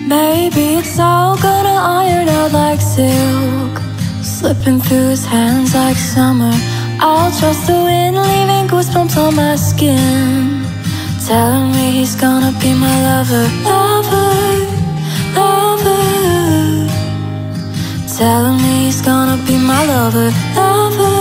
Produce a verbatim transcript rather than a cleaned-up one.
Maybe it's all gonna iron out like silk, slipping through his hands like summer. I'll trust the wind, leaving goosebumps on my skin, telling me he's gonna be my lover, lover, lover. Telling me he's gonna be my lover, lover.